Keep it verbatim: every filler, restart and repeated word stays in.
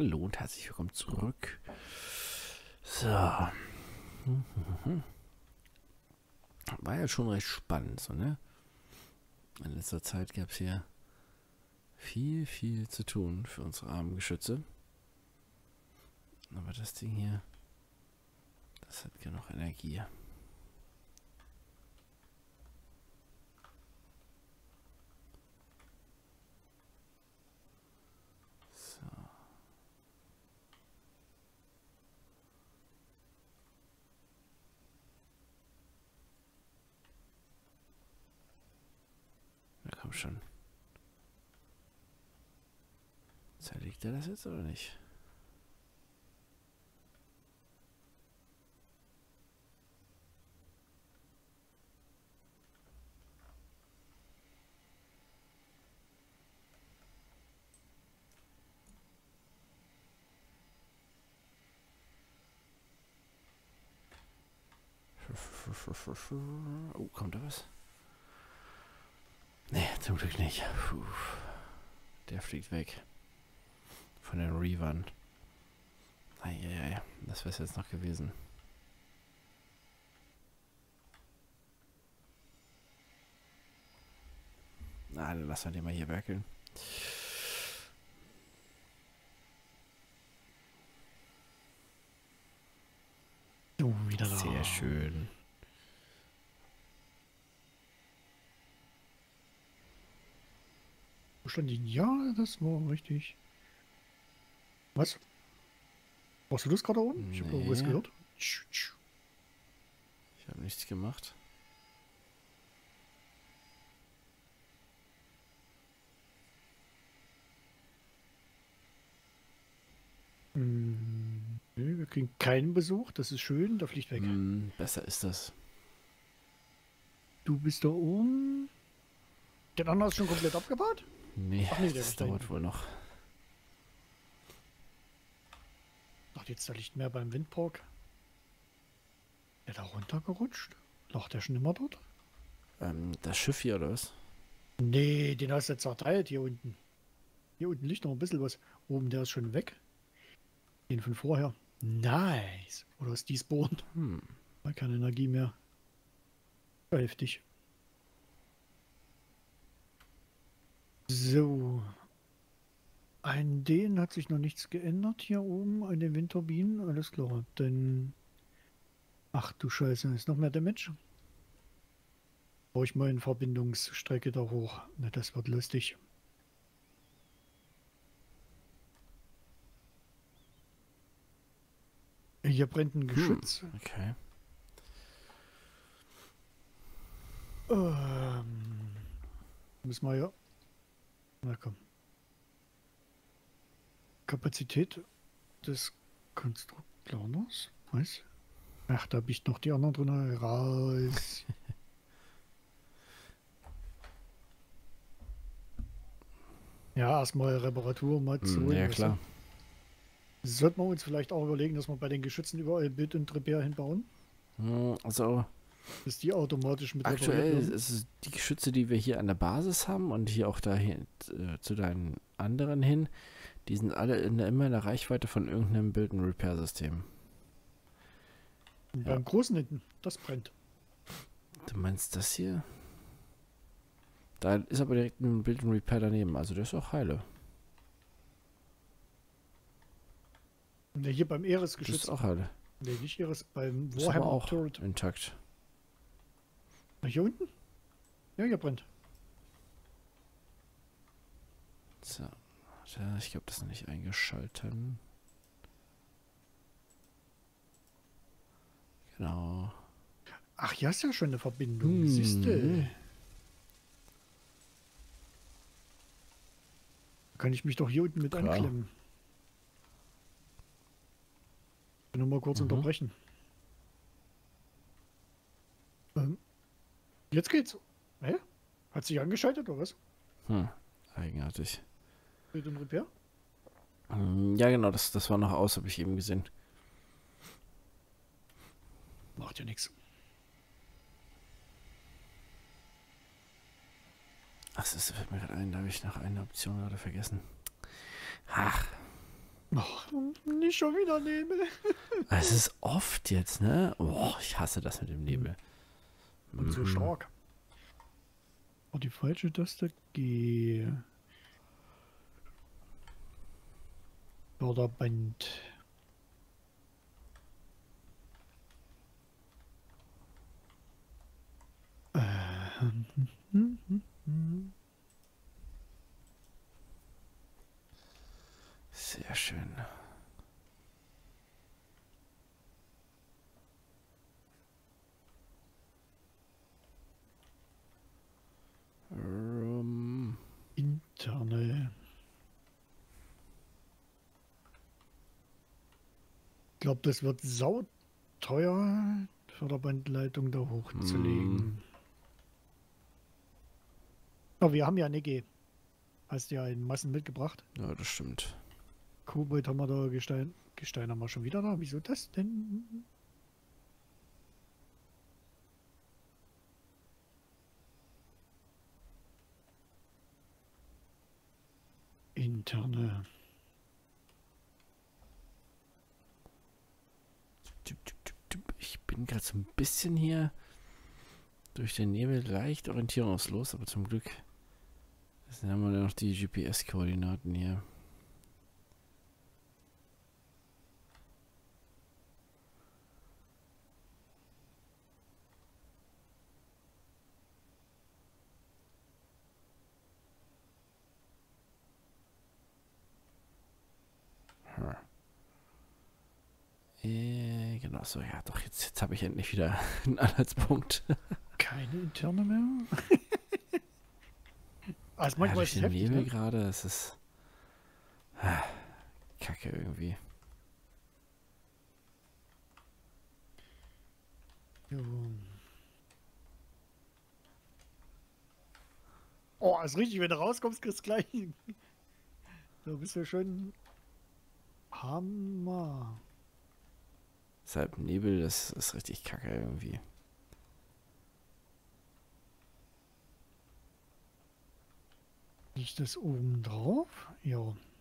Hallo und herzlich willkommen zurück. So. War ja schon recht spannend, so, ne? In letzter Zeit gab es hier viel, viel zu tun für unsere armen Geschütze. Aber das Ding hier, das hat genug Energie. So. Na komm schon. Zerlegt er das jetzt oder nicht? Oh, kommt da was? Nee, zum Glück nicht. Puh. Der fliegt weg. Von den Reavern. Eieiei, das wäre es jetzt noch gewesen. Na, dann lassen wir den mal hier werkeln. Oh, wieder da. Sehr schön. Wo stand die? Ja, das war richtig. Was? Warst du das gerade oben? Ich habe Nee. irgendwas gehört. Tsch, tsch. Ich habe nichts gemacht. Hm, nee, wir kriegen keinen Besuch. Das ist schön. Der fliegt weg. Hm, besser ist das. Du bist da oben. Den anderen hast du schon komplett abgebaut? Nee, Ach nee, der das ist da dauert hinten. wohl noch. Ach, jetzt da liegt mehr beim Windpark. Der da runtergerutscht? Lag der schon immer dort? Ähm, das Schiff hier, oder was? Nee, den hast du jetzt zerteilt hier unten. Hier unten liegt noch ein bisschen was. Oben, der ist schon weg. Den von vorher. Nice. Oder ist die spawned? Hm. War keine Energie mehr. Ja, heftig. So. An denen hat sich noch nichts geändert hier oben an den Windturbinen. Alles klar. Dann. Ach du Scheiße, ist noch mehr Damage. Brauche ich mal eine Verbindungsstrecke da hoch. Na, das wird lustig. Hier brennt ein Geschütz. Hm. Okay. Ähm, müssen wir ja. Na komm. Kapazität des Konstrukteurs. Was? Ach, da biegt noch die anderen drin raus. Ja, erstmal Reparatur, Mods. Hm, ja, klar. Sollten wir uns vielleicht auch überlegen, dass wir bei den Geschützen überall Bild und Repair hinbauen? Hm, also, Dass die automatisch mit aktuell repariert werden? ist es die Geschütze, die wir hier an der Basis haben und hier auch dahin äh, zu deinen anderen hin, die sind alle in der, immer in der Reichweite von irgendeinem Build- and Repair-System. Und Ja. beim Großen hinten, das brennt. Du meinst das hier? Da ist aber direkt ein Build and Repair daneben, also der ist auch heile. Ne, hier beim Das Eres-Geschütz. ist auch heile. Ne, nicht Eres, beim Das ist aber Warhammer auch Turret. intakt. Na, hier unten? Ja, hier brennt. So. Warte, ich glaube, das ist noch nicht eingeschalten. Genau. Ach, hier ist ja schon eine Verbindung. Hm. Siehste. Da kann ich mich doch hier unten mit Klar. anklemmen. Ich will nur mal kurz Mhm. unterbrechen. Ähm, jetzt geht's. Hä? Hat sich angeschaltet oder was? Hm, eigenartig. Bild und Repair? Hm, ja, genau, das, das war noch aus, habe ich eben gesehen. Macht ja nichts. Ach, das fällt mir gerade ein, da habe ich noch eine Option gerade vergessen. Ach, Ach, nicht schon wieder Nebel. Es ist oft jetzt, ne? Boah, ich hasse das mit dem Nebel. Und so Mhm. stark. Oh, die falsche Taste. G. Förderband. Ähm. hm, hm, hm. Sehr schön. Ähm, Interne. Ich glaube, das wird sauteuer, Förderbandleitung da hochzulegen. Aber wir haben ja eine G. Hast ja in Massen mitgebracht. ja, das stimmt. Kobold haben wir da, Gestein. Gestein haben wir schon wieder da. Wieso das denn? Interne. Ich bin gerade so ein bisschen hier durch den Nebel leicht orientierungslos, aber zum Glück haben wir ja noch die G P S-Koordinaten hier. Hm. Äh, genau, so, ja, doch, jetzt, jetzt habe ich endlich wieder einen Anhaltspunkt. Keine interne mehr. Also Ja, manchmal durch ist es den heftig, Nebel ne? gerade, es ist ah, Kacke irgendwie. Jo. Oh, ist richtig, wenn du rauskommst, kriegst du gleich. So bist du schön. Hammer. Deshalb Nebel, das ist richtig Kacke irgendwie. Liegt das oben drauf? Ja.